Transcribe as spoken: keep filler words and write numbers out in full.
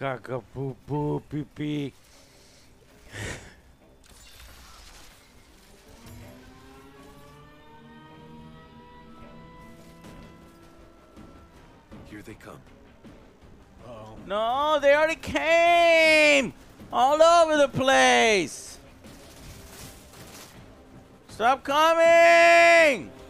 Caca, poo, poo, pee, pee. Here they come. Uh-oh. No, they already came! All over the place! Stop coming!